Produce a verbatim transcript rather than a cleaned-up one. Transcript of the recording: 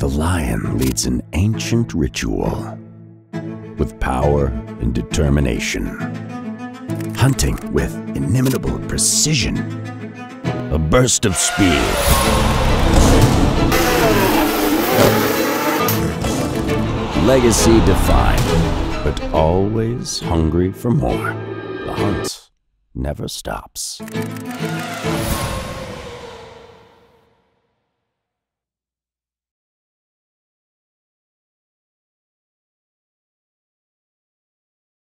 the lion leads an ancient ritual with power and determination, hunting with inimitable precision, a burst of speed, legacy defined, but always hungry for more. The hunt never stops.